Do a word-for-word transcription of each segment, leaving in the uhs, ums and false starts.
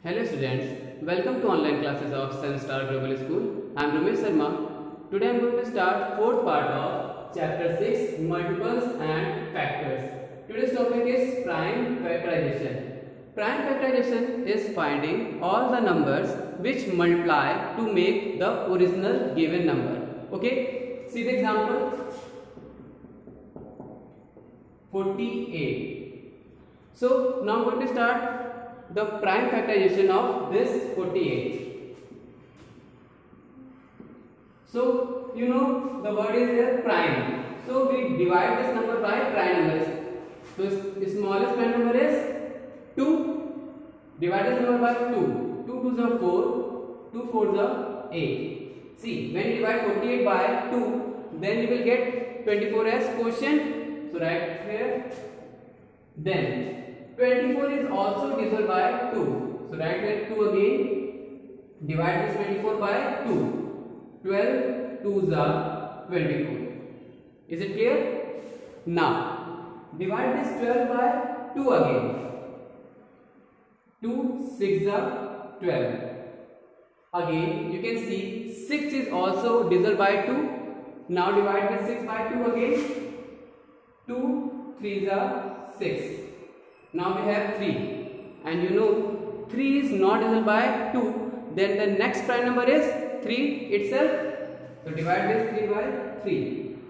Hello students, welcome to online classes of Sun Star Global School. I am Ramesh Sharma. Today I am going to start fourth part of chapter six, multiples and factors. Today's topic is prime factorization. Prime factorization is finding all the numbers which multiply to make the original given number. Okay, see the example. forty-eight. So now I am going to start the prime factorization of this forty-eight. So you know the word is there prime. So we divide this number by prime numbers. So the smallest prime number is two. Divide this number by two. two twos are four. two fours are eight. See, when you divide forty-eight by two, then you will get twenty-four as quotient. So write here. Then twenty-four is also divisible by two. So write here two again. Divide this twenty-four by two. twelve twos are twenty-four. Is it clear? Now divide this twelve by two again. two six are twelve. Again you can see six is also divisible by two. Now divide this six by two again. two threes are six. Now we have three, and you know three is not divisible by two, then the next prime number is three itself. So divide this three by three.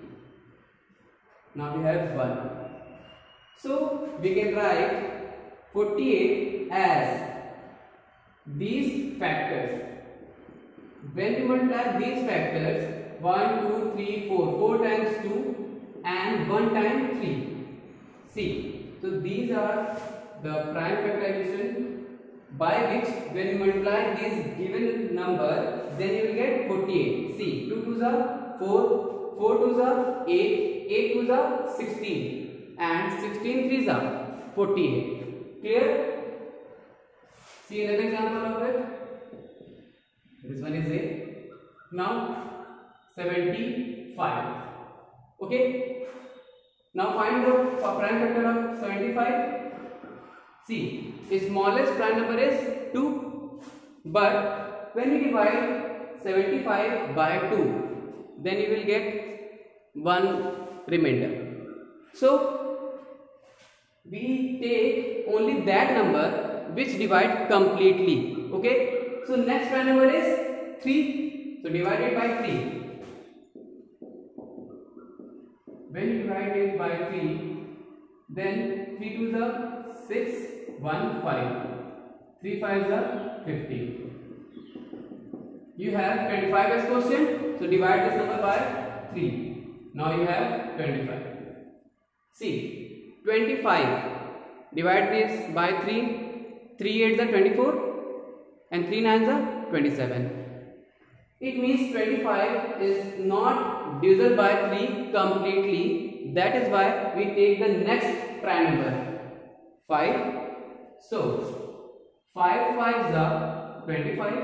Now we have one. So we can write forty-eight as these factors. When we multiply these factors, one, two, three, four, four times two and one times three. See. So these are the prime factorization by which when you multiply this given number, then you will get forty-eight. See, two twos are four, four twos are eight, eight twos are sixteen, and sixteen threes are forty-eight. Clear? See another example of it. This one is it. Now seventy-five. Okay. Now find the prime factor of seventy-five. See, the smallest prime number is two, but when you divide seventy-five by two, then you will get one remainder. So we take only that number which divide completely. Okay. So next prime number is three. So divide it by three. When you divide it by three, then three twos are six, one, five. three fives are fifteen. You have twenty-five as quotient, so divide this number by three. Now you have twenty-five. See, twenty-five. Divide this by three. three eights are twenty-four and three nines are twenty-seven. It means twenty-five is not divisible by three completely. That is why we take the next prime number five. So five fives are twenty-five.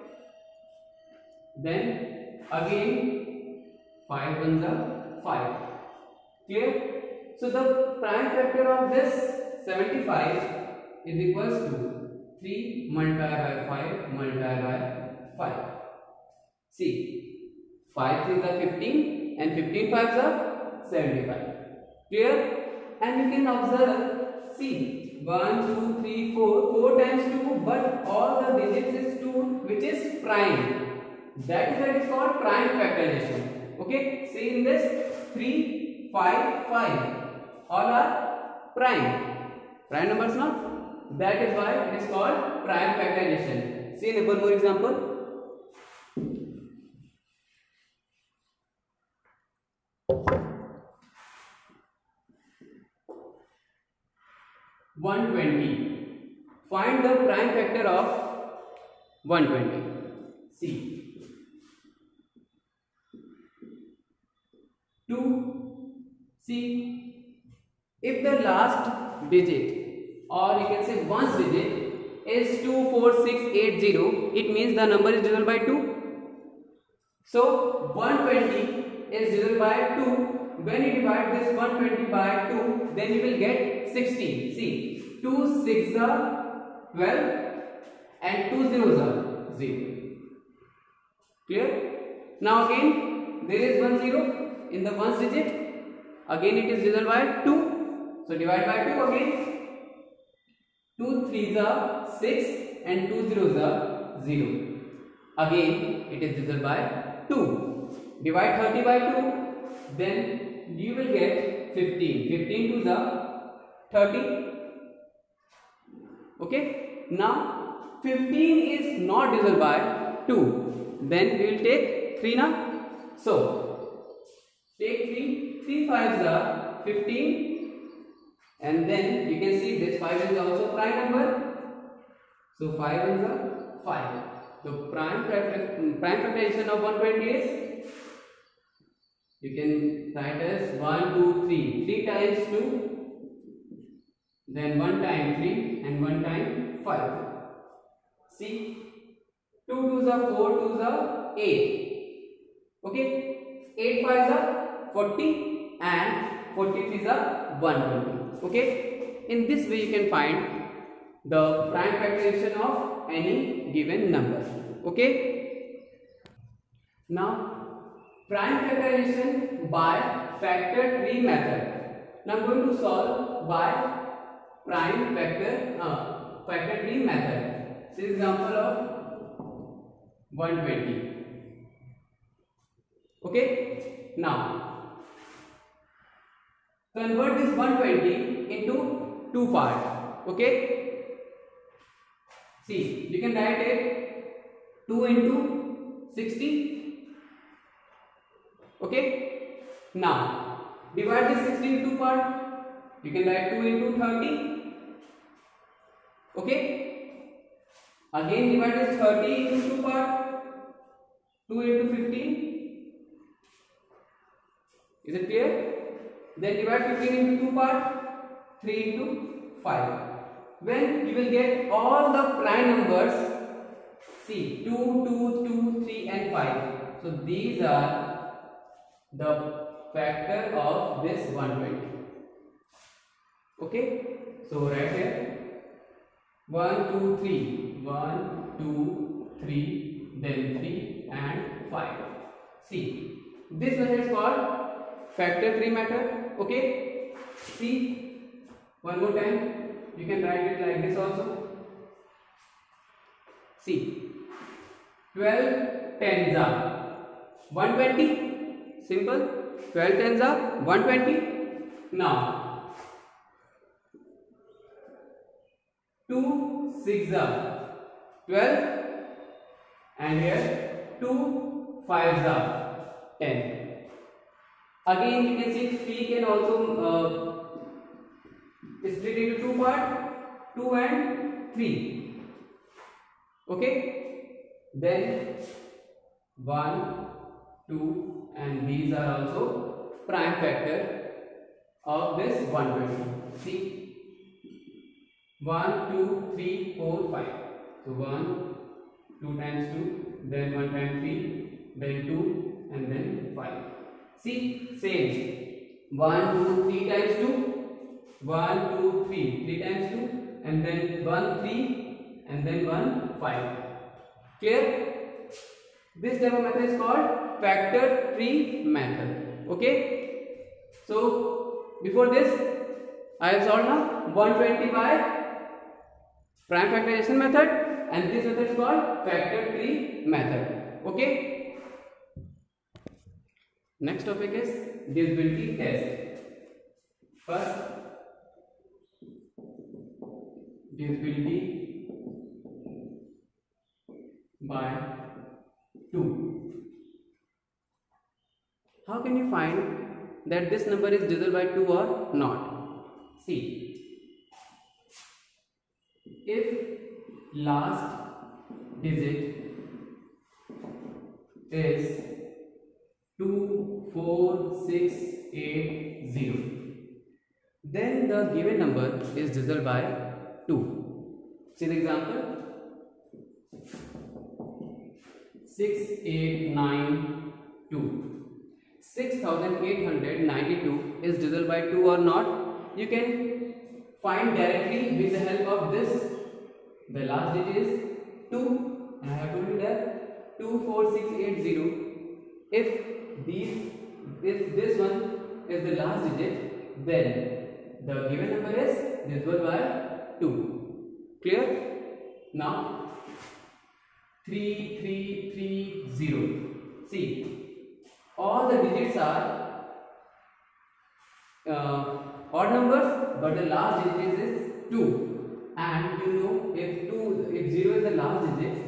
Then again five ones are five. Clear? So the prime factor of this seventy-five is equals to three multiplied by five multiplied by five. See, five threes are fifteen and fifteen fives are seventy-five. Clear? And you can observe, see, one, two, three, four, four times two, but all the digits is two, which is prime. That is why it is called prime factorization. Okay, see in this, three, five, five, all are prime. Prime numbers, no? That is why it is called prime factorization. See in one more example. one twenty. Find the prime factor of one twenty. See, two. See, if the last digit, or you can say ones digit, is two four six eight zero, it means the number is divisible by two. So one twenty is divisible by two. When you divide this one twenty by two, then you will get sixteen. See, two six are twelve and two zeros are zero. Clear? Now again there is one zero in the ones digit. Again it is divisible by two. So divide by two again. two threes are six and two zeros are zero. Again it is divisible by two. Divide thirty by two, then you will get fifteen. fifteen twos are thirty. Okay. Now fifteen is not divisible by two. Then we will take three now. So take three. three fives are fifteen. And then you can see this five is also prime number. So five is a five. The prime prime factorization of one hundred twenty is, you can write as one, two, three. three times two, then one time three, and one time five. See, two twos are four, twos are eight. Okay, eight fives are forty, and forty threes are one hundred twenty. Okay, in this way you can find the prime factorization of any given number. Okay, now prime factorization by factor tree method. Now I'm going to solve by prime factor uh, factor tree method. This is example of one hundred twenty. Okay, now convert this one hundred twenty into two parts. Okay, see, you can write it two into sixty. Okay, now divide this sixty into two parts. You can write two into thirty. Okay, again divide this thirty into two parts. two into fifteen. Is it clear? Then divide fifteen into two parts. three into five. When you will get all the prime numbers, see two, two, two, three and five. So these are the factor of this one hundred twenty. Okay, so right here one, two, three, one, two, three, then three and five. See, this method is called factor tree method. Okay, see, one more time. You can write it like this also. See, twelve tens are one hundred twenty. Simple. twelve tens are one hundred twenty. Now, two sixes are twelve. And here, two fives are ten. Again, you can see three can also uh, split into two parts, two and three. Okay, then one, two, and these are also prime factor of this one hundred twenty. See, one, two, three, four, five. So one, two times two, then one times three, then two, and then five. See, same. one, two, three times two. one, two, three, three times two, and then one, three, and then one, five. Clear? This type of method is called factor tree method. Okay? So, before this, I have solved now one hundred twenty by prime factorization method, and this method is called factor tree method. Okay? Next topic is divisibility test. First, divisibility by two. How can you find that this number is divisible by two or not? See, if last digit is two, four, six, eight, zero, then the given number is divisible by two. See the example, six, eight, nine, two. six thousand eight hundred ninety-two is divisible by two or not? You can find directly with the help of this. The last digit is two, and I have told you that two, four, six, eight, zero. If these, if this one is the last digit, then the given number is divisible by two. Clear? Now three, three, three, zero. See, all the digits are uh, odd numbers, but the last digit is two. And you know, if two, if zero is the last digit,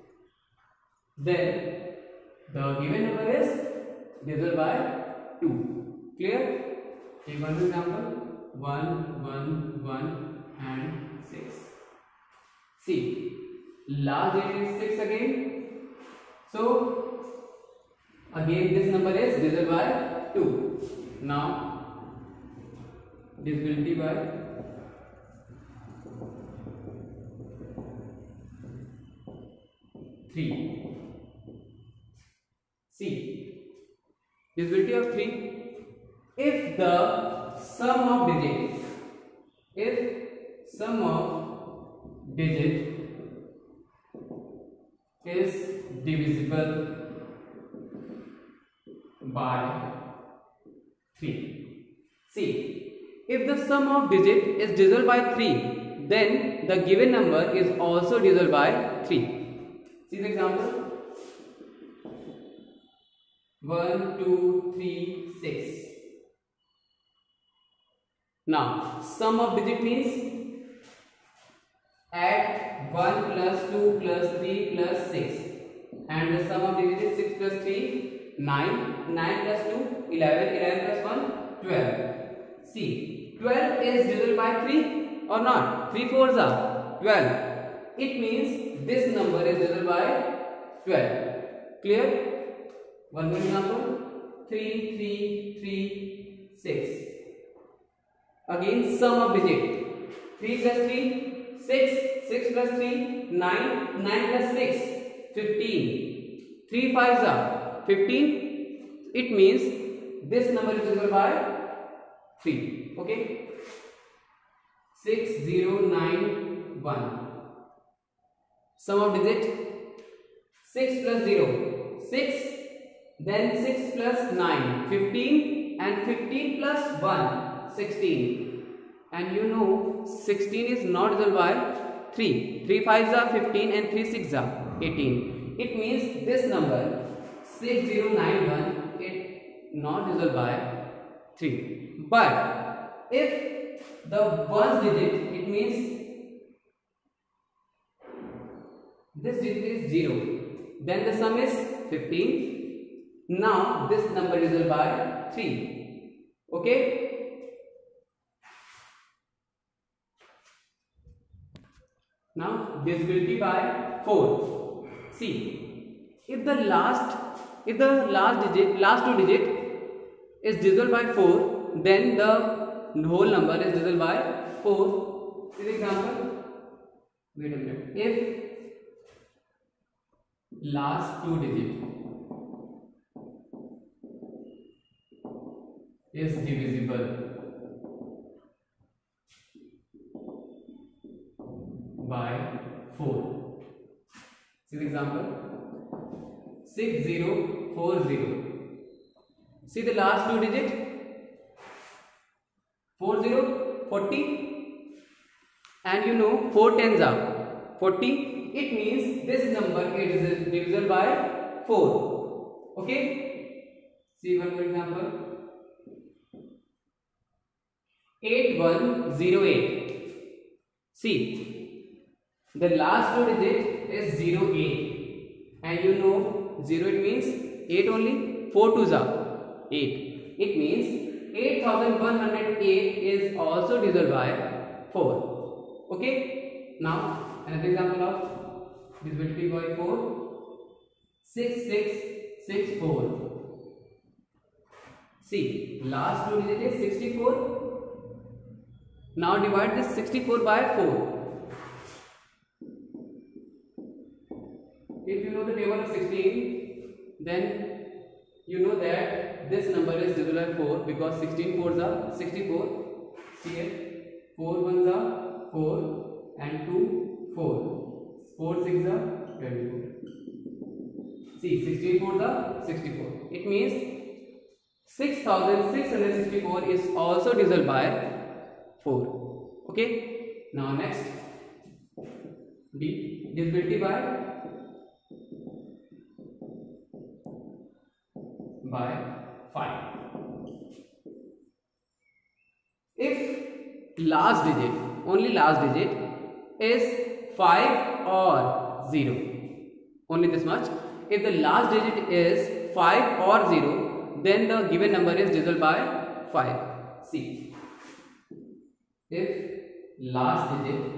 then the given number is divisible by two. Clear? Take one example. one, one, one, and six. See, last digit is six again. So again this number is divisible by two. Now divisibility by three. See, divisibility of three. If the sum of digit, if sum of digit is divisible by three. See, if the sum of digit is divisible by three, then the given number is also divisible by three. See the example. one, two, three, six. Now, sum of digit means add one plus two plus three plus six, and the sum of digit is six plus three, nine, nine plus two, eleven, eleven plus one, twelve. See, twelve is divisible by three or not? three fours are twelve. It means this number is divisible by twelve. Clear? One more example. three, three, three, six. Again, sum of digit. three plus three, six. six plus three, nine. nine plus six, fifteen. three fives are fifteen. It means this number is divisible by three. Okay? six, zero, nine, one. Sum of digit. six plus zero, six. Then six plus nine, fifteen. And fifteen plus one, sixteen. And you know, sixteen is not divisible by three. three fives are fifteen and three sixes are eighteen. It means this number six zero nine one is not divisible by three. But if the ones digit, it means this digit is zero. Then the sum is fifteen. Now this number is divisible by three. Okay? Now divisibility by four. See, if the last if the last digit last two digit is divisible by four, then the whole number is divisible by four. For example, wait a minute. If last two digit is divisible by four. See the example. six zero four zero. See the last two digit. four zero, forty. And you know four tens are forty. It means this number is divisible by four. Okay? See one more example. eight one zero eight. See, the last two digit is zero eight, and you know zero it means eight only. four twos are eight. It means eight thousand one hundred eight is also divisible by four. Okay? Now another example of divisibility by four. six six six four. See, last two digit is sixty-four. Now divide this sixty-four by four. If you know the table of sixteen, then you know that this number is divisible by four, because sixteen fours are sixty-four. See here, four ones are four and two four. four six are twenty-four. See, sixteen four are sixty-four. It means six thousand six hundred sixty-four is also divisible by four. Okay. Now next, D, divisibility by by five. If last digit, only last digit is five or zero, only this much. If the last digit is five or zero, then the given number is divisible by five. See, if last digit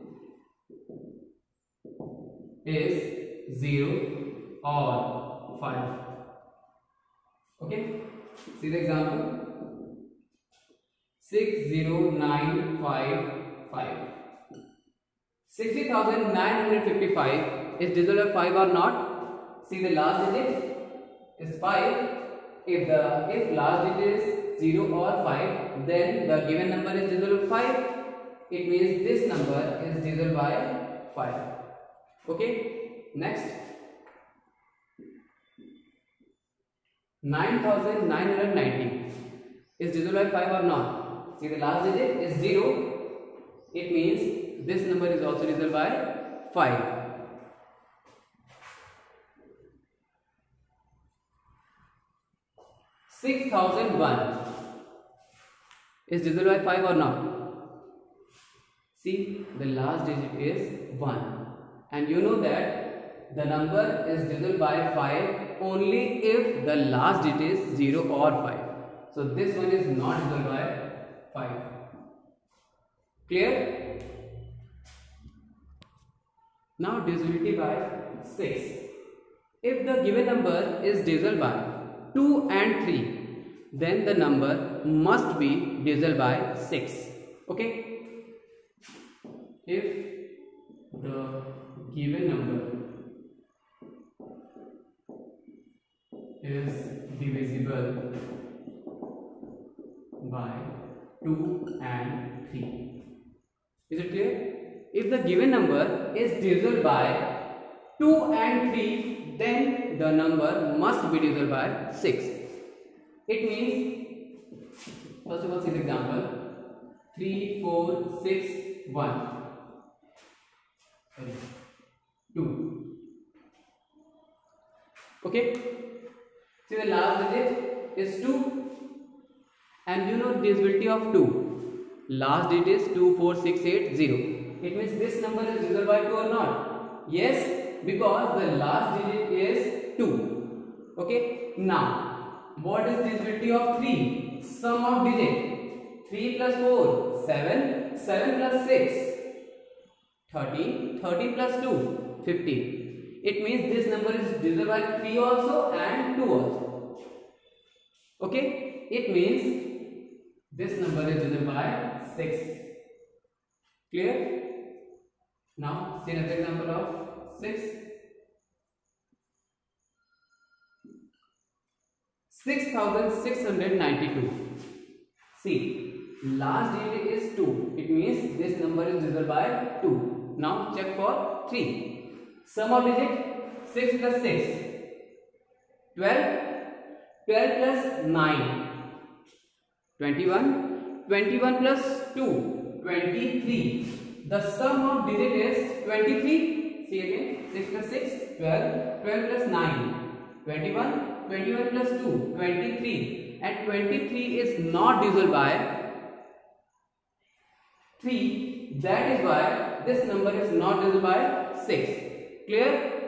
is zero or five. Okay, see the example. Six zero nine five five. Sixty thousand nine hundred fifty-five is divisible by five or not? See, the last digit is five. If the if last digit is zero or five, then the given number is divisible by five. It means this number is divisible by five. Okay. Next, nine thousand nine hundred ninety is divisible by five or not? See, the last digit is zero. It means this number is also divisible by five. Six thousand one is divisible by five or not? See, the last digit is one, and you know that the number is divisible by five only if the last digit is zero or five. So this one is not divisible by five. Clear? Now divisibility by six. If the given number is divisible by two and three, then the number must be divisible by six. Okay? If the given number is divisible by two and three. Is it clear? If the given number is divisible by two and three, then the number must be divisible by six. It means, first of all, see the example. three, four, six, one. two. Okay? See, the last digit is two, and you know divisibility of two. Last digit is two, four, six, eight, zero. It means this number is divisible by two or not? Yes, because the last digit is two. Okay? Now, what is divisibility of three? Sum of digit. three plus four, seven. seven plus six, thirteen. thirteen plus two, fifteen. It means this number is divisible by three also and two also. Okay? It means this number is divisible by six. Clear? Now, see another example of six. six thousand six hundred ninety-two. See, last digit is two. It means this number is divisible by two. Now, check for three. Sum of digit six plus six, twelve. twelve plus nine, twenty-one. twenty-one plus two, twenty-three. The sum of digit is twenty-three. See again, six plus six, twelve. twelve plus nine, twenty-one. twenty-one plus two, twenty-three. And twenty-three is not divisible by three. That is why this number is not divisible by six. Clear?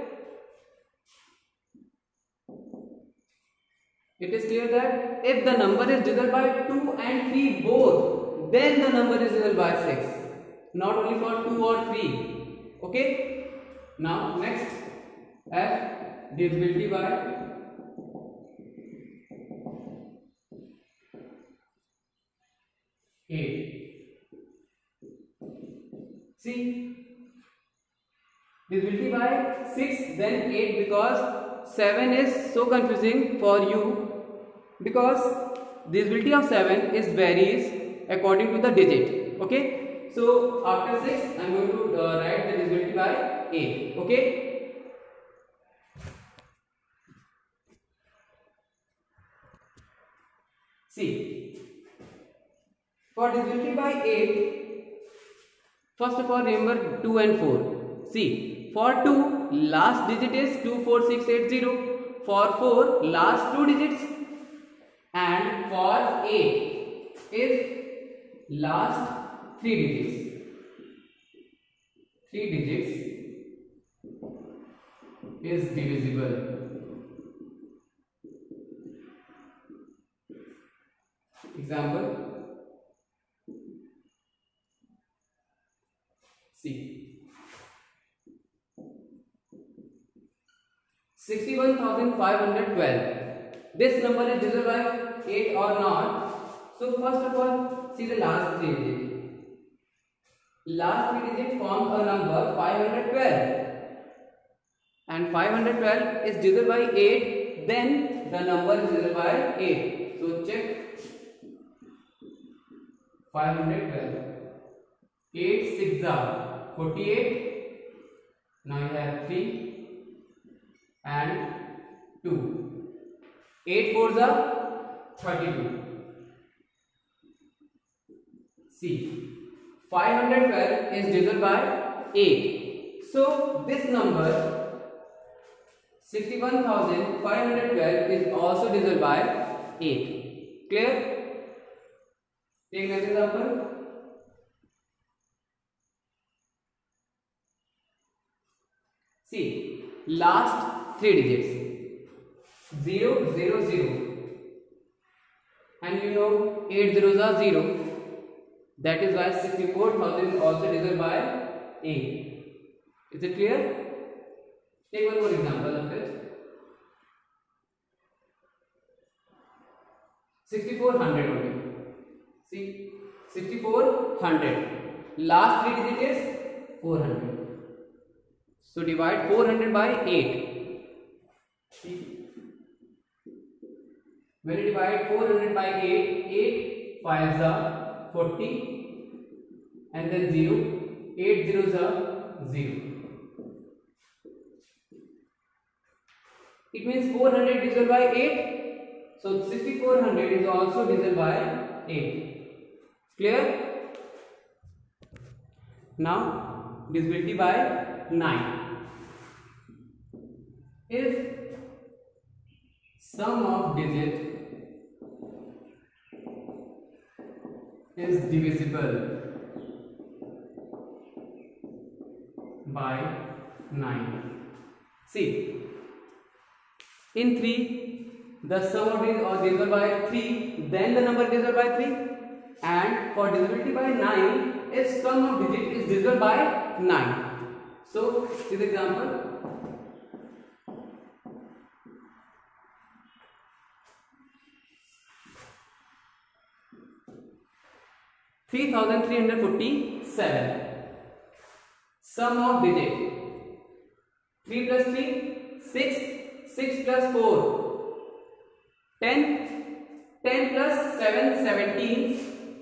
It is clear that if the number is divisible by two and three both, then the number is divisible by six. Not only for two or three. Okay? Now next, F, divisibility by eight. See, divisibility by six, then eight, because seven is so confusing for you, because divisibility of seven is varies according to the digit. Okay, so after six I am going to uh, write the divisibility by eight. Okay. See, for divisibility by eight, first of all remember two and four. See, for two, last digit is two four six eight zero. For four, last two digits, and for eight is last three digits. Three digits is divisible. Example. See, sixty-one thousand five hundred twelve. This number is divisible by eight or not. So first of all, see the last three digits. Last three digits form a number five hundred twelve. And five hundred twelve is divisible by eight, then the number is divisible by eight. So check. five hundred twelve. eight six are forty-eight. Now you have three and two. eight fours are thirty-two. See, five hundred twelve is divisible by eight. So this number sixty-one thousand five hundred twelve is also divisible by eight. Clear? Take next example. See, last three digits zero zero zero, and you know eight zeros are zero. That is why sixty-four thousand is also divisible by eight. Is it clear? Take one more example of it. sixty-four hundred only. See, sixty-four hundred. Last three digits is four hundred. So divide four hundred by eight. See, when you divide four hundred by eight, eight fives are forty, and then zero. eight zeros are zero. It means four hundred divisible by eight. So sixty-four hundred is also divisible by eight. Clear? Now divisibility by nine. If sum of digit is divisible by nine. See, in three, the sum of digits are divisible by three, then the number is divisible by three. And for divisibility by nine, if sum of digit is divisible by nine. So, this example. three thousand three hundred forty-seven. Sum of digit. three plus three, six. six plus four, ten. ten plus seven, seventeen.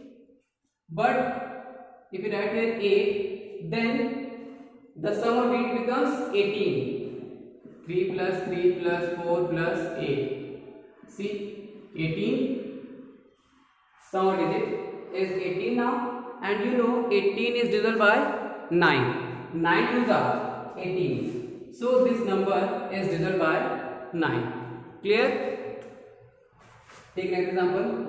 But if you write here eight, then the sum of it becomes eighteen. three plus three plus four plus eight. See, eighteen. Sum of digit is eighteen now, and you know eighteen is divisible by nine. nine twos are eighteen. So this number is divisible by nine. Clear? Take next example.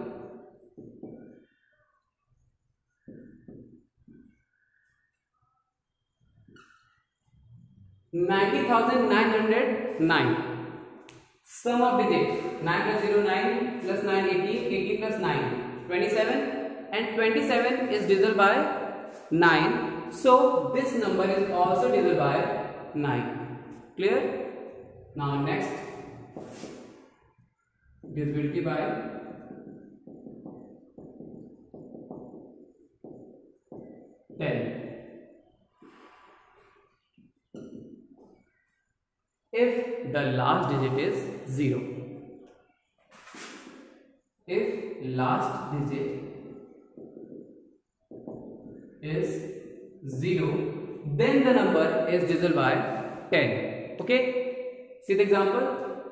ninety thousand nine hundred nine. Sum of digit. nine plus zero, nine plus nine, eighteen. eighteen plus nine, twenty-seven. And twenty-seven is divisible by nine. So this number is also divisible by nine. Clear? Now next, divisibility by ten. If the last digit is zero. If last digit is zero, then the number is divisible by ten. Okay, see the example.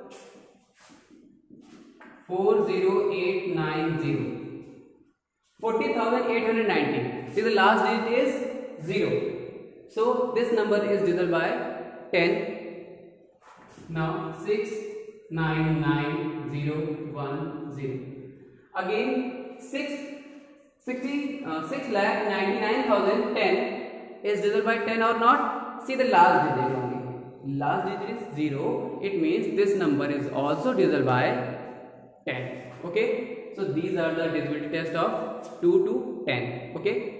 four zero eight nine zero, forty thousand eight hundred ninety. See the last digit is zero, so this number is divisible by ten. Now six nine nine zero one zero. Again six sixty uh, six lakh ninety nine thousand ten is divisible by ten or not? See the last digit only. Last digit is zero. It means this number is also divisible by ten. Okay, so these are the divisibility test of two to ten. Okay.